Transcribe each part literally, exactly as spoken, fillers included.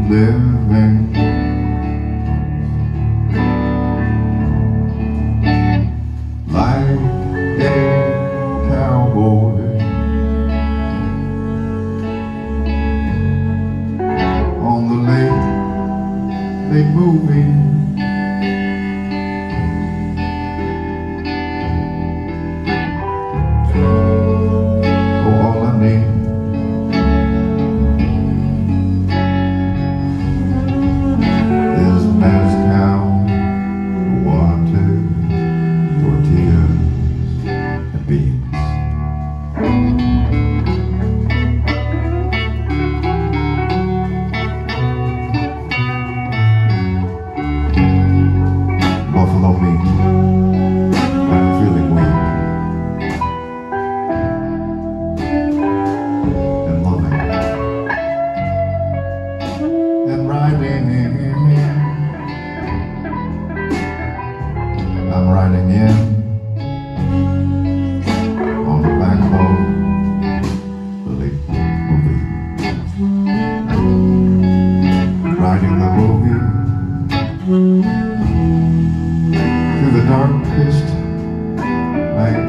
living. Like a cowboy on the late, late movie. I'm riding in on the back road, the late movie, riding the movie through the darkest night.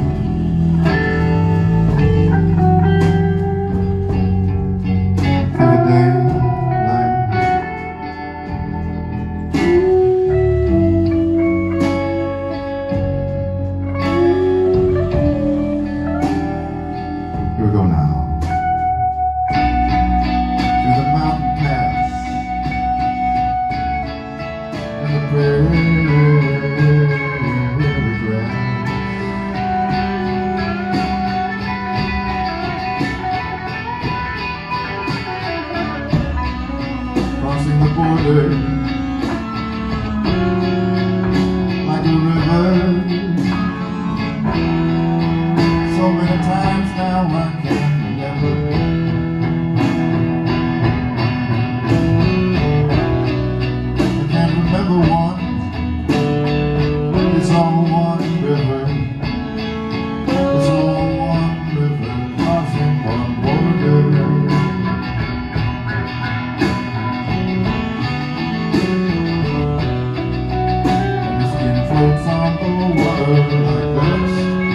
Through the day. Here we go now. Through the mountain paths and the prairie grass, crossing the border like a river. So many times now I can't remember. I can't remember one. It's all one river. It's all one river crossing one border. And the skin floats on the water like dust.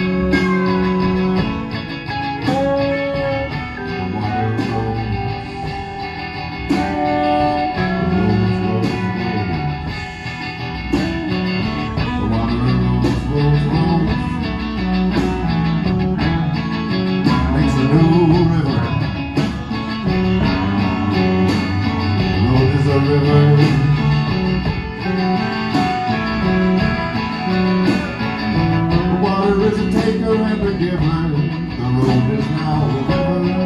The water is a taker and a giver. The road is now a river.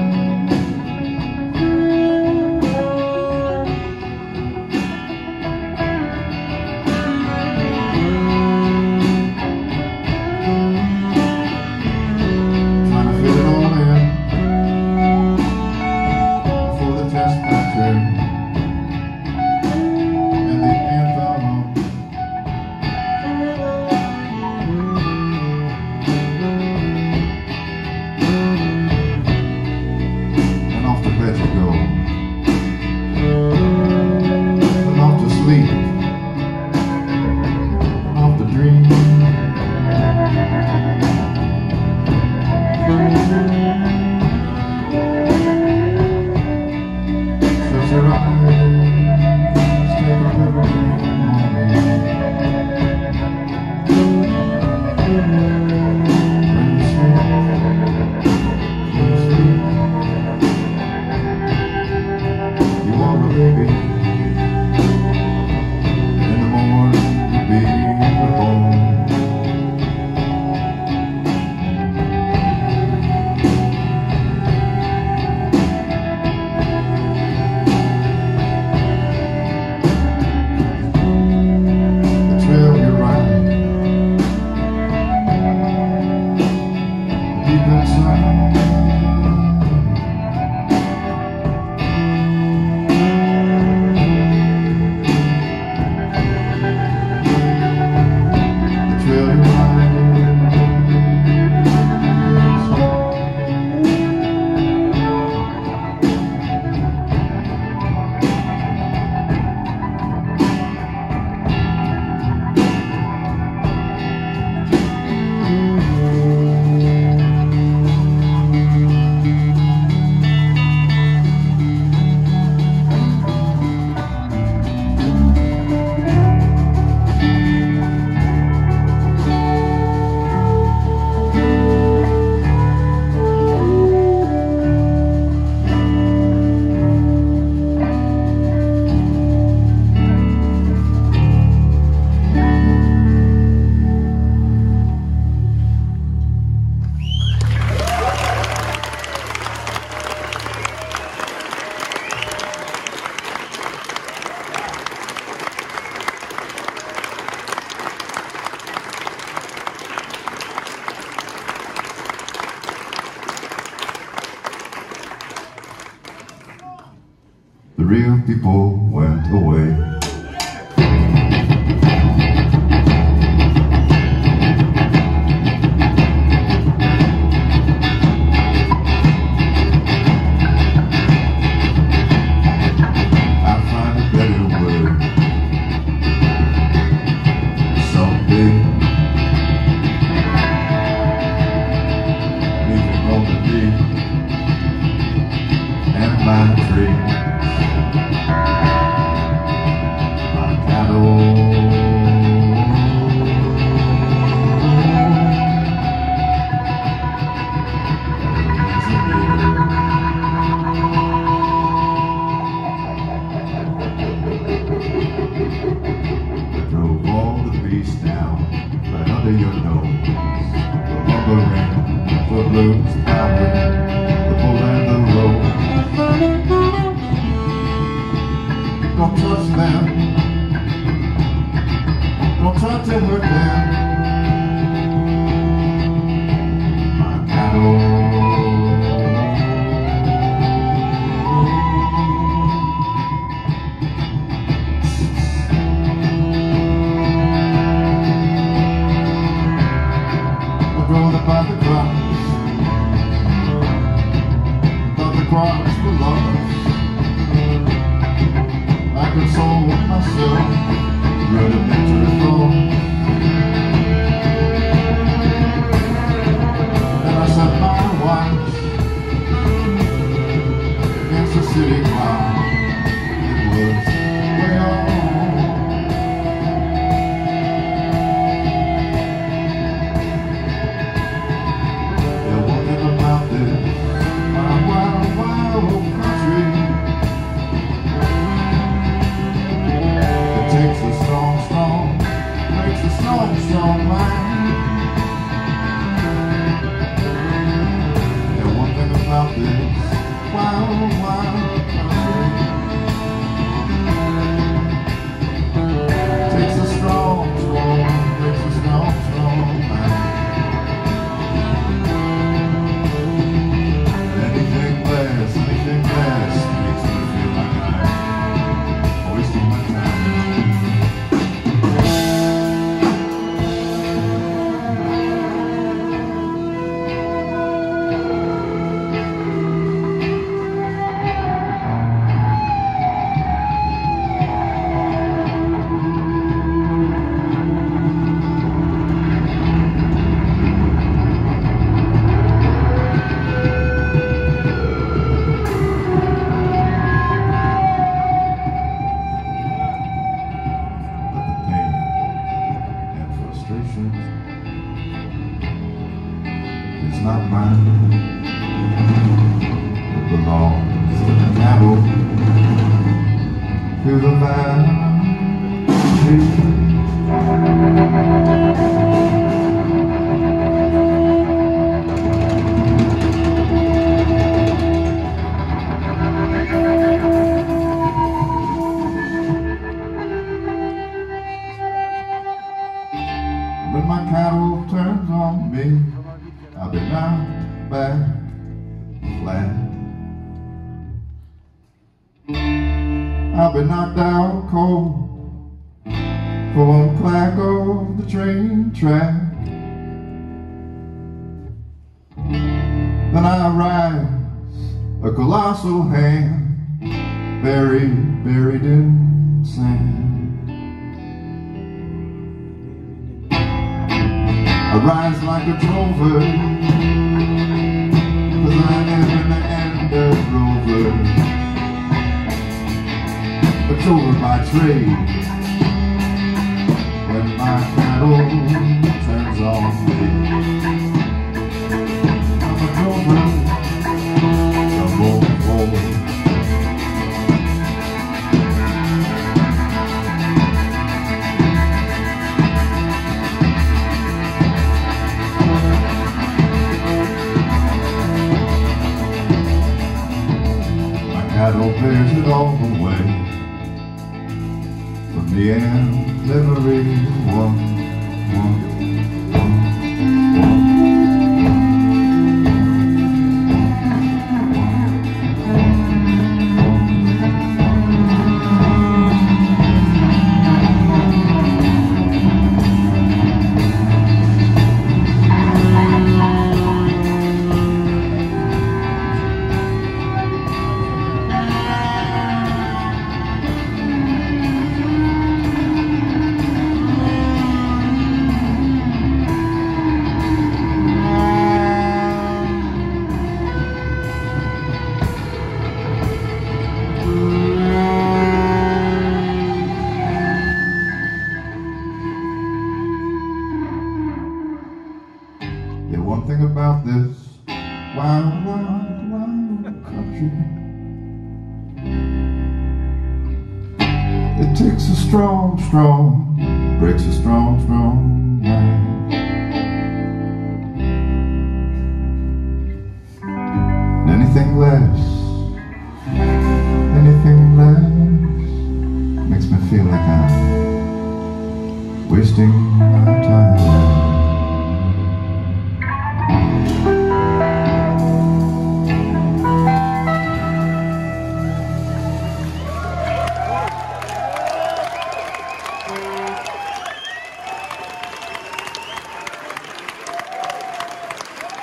Trying to fit it all in before the test master. real people went away. My tree, my cattle, I drove all the beasts down right under your nose. The lumbering, the blues, pounding, the bull and the road. Don't touch them, don't try to hurt them. My cattle, I drove them by the cross, thought the cross was lost. I console myself, rudimentary thoughts. Then I set my watch against the city clock. It was way on. There was nothing about this wild, wild, wild country. Takes a strong, strong, makes a strong, strong mind. And one thing about this wild, wild country, takes a strong, strong, makes a strong, strong mind. Anything less, anything less makes me feel like I'm wasting my time. It's not mine, it belongs to the cattle, to the valley. When my cattle turns on me, I've been knocked back flat. I've been knocked out cold for one clack of the train track. Then I rise, a colossal hand, buried, buried in sand. I rise like a drover, cause I am in the end of rover, a drover by trade. When my cattle turns on me, I'm a drover, double fold. Cattle bears it all the way from the end, every one, one, one, one, one, one, one. It takes a strong, strong, breaks a strong, strong mind. And anything less, anything less makes me feel like I'm wasting my time.